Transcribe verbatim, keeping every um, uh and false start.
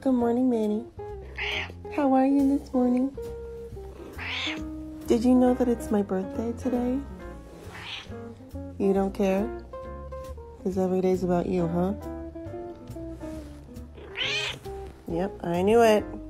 Good morning, Manny. How are you this morning? Did you know that it's my birthday today? You don't care? Because every day's about you, huh? Yep, I knew it.